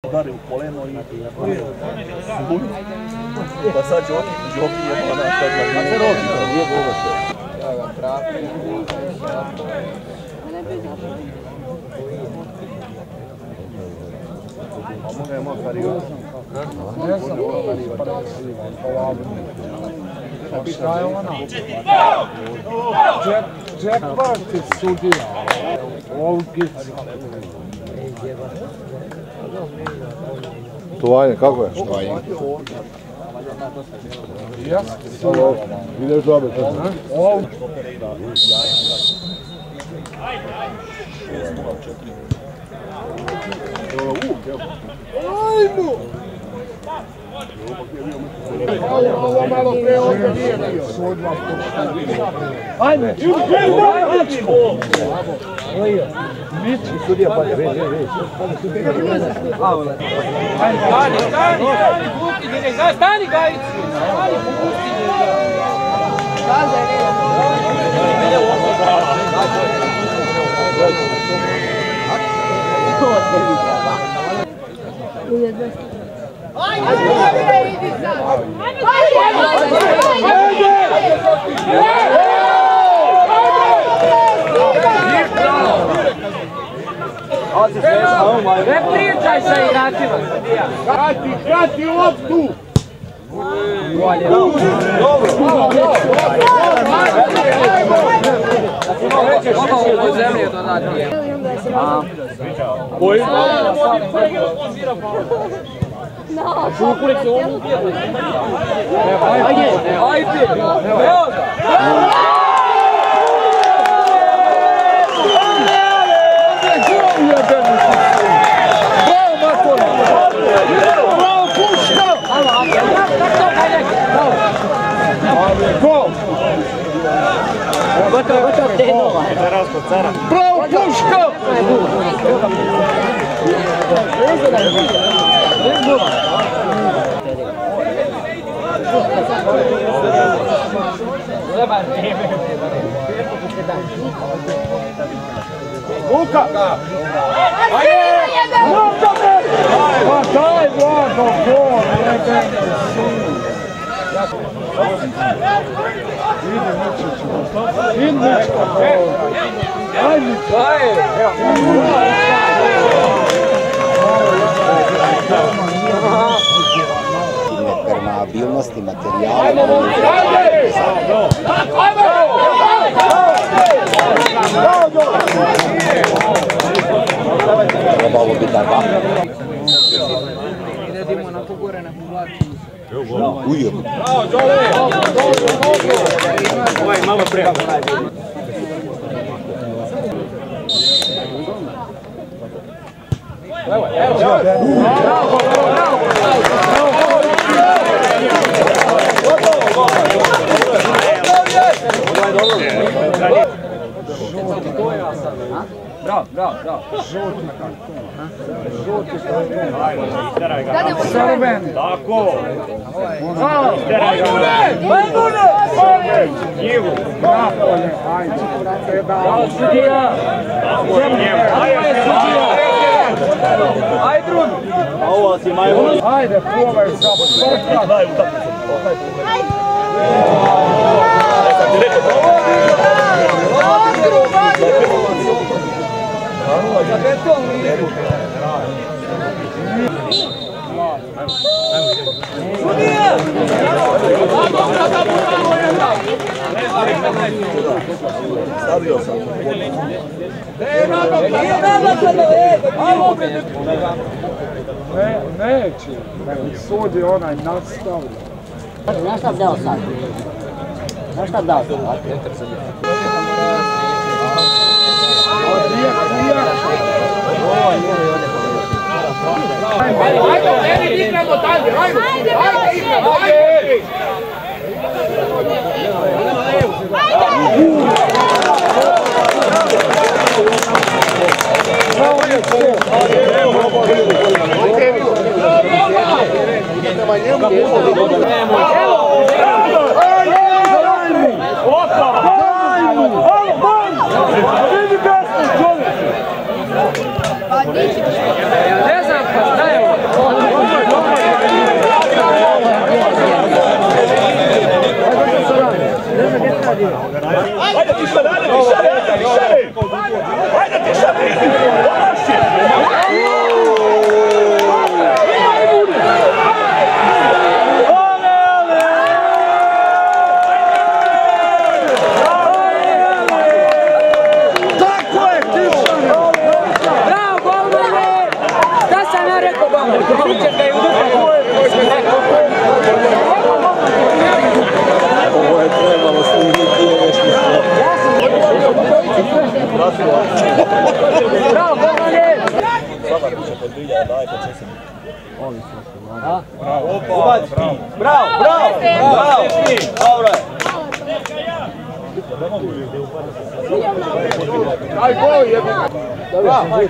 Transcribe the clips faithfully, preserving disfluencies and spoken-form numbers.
udari u koleno i pa sad Đoki, Đoki je pa naš tad na se robi, to nije bilo sve. Ja ga trafim, a moga je moja kariva. Ne sam šta je ona? Četvrti sudija. Olgici. Tovanje, kako je? Tovanje. Halo, ideš dobe, tako? Ovo. Ajmo! Ovo malo pre ovdje nije bio. Ajme! Miči, sudija pa je, već, već, već. Stani, stani, stani, pusti, ne, stani, Gajić! Stani, pusti! Ne pričaj sa igračima. Krati, krati loptu! Dobro! Ovo zemlje je to dati. Koji? Šukurik se ovo ubijeti. Ajde! Ajde! Evo ga! Gotovo, gotovo, tehno. Bravo, puška! Luka! Ajde! Luka me! Pa daj, Vlado, gol! Idi Mičiću, idi Mička, ajde Mička, permeabilnosti materijala. Treba ovo biti tako. Idemo na to gore, na povlačenju. Ujo. Ovo je malo pre. Evo, evo. Bravo, bravo. Bravo, bravo, bravo. Žuti na karton. Žuti karton. Crveni. Tako. Majmune! Njivu. Napolje, ajde. Bravo, sudija. Ajde, sudija. Ajde, Drun. Ovo si majmun. Ajde, plovaj za sporta. Daj, utakmicu. Ajde. Za beton lijepu. Sudija! Stavio sam. Neće. Sudi onaj nastavlja. Znaš šta dao sad? Znaš šta dao sad? Ajde, meni igramo dalje, ajde, ajde igramo, ajde! Ne znam, pa šta je ovo? neko vama, ćeš ga i udrpati. Ovo je trebalo snimiti je nešto sve. Bravo, Gorane! Sada će podbilja, daj počeo sam. Bravo, bravo, bravo, dobro je. Aj, gol, jebi. Bravo,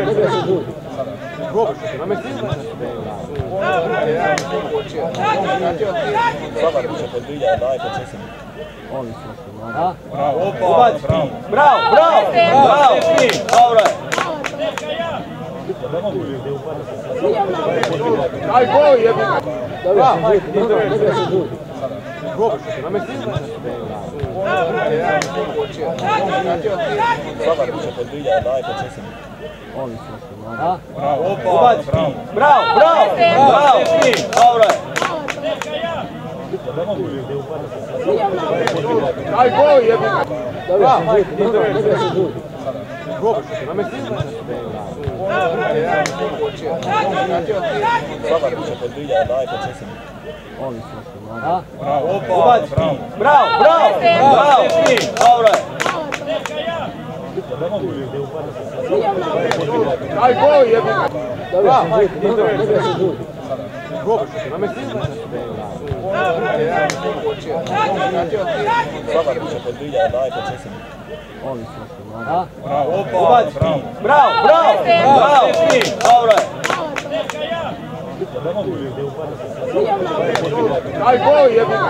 Sada će podbilja, daj počeo sam. bravo, bravo, bravo, dobro je. Aj, gol, jebi. Bravo, Sada će podbilja, daj počeo sam. bravo, bravo, bravo, dobro je. Aj, gol, jebi. Bravo, Sada će podbilja, daj počeo sam. bravo, bravo, bravo, dobro je. Aj, gol, jebi. Bravo, Sada će podbilja, daj počeo sam. bravo, bravo, bravo, dobro je. Aj, gol, jebi.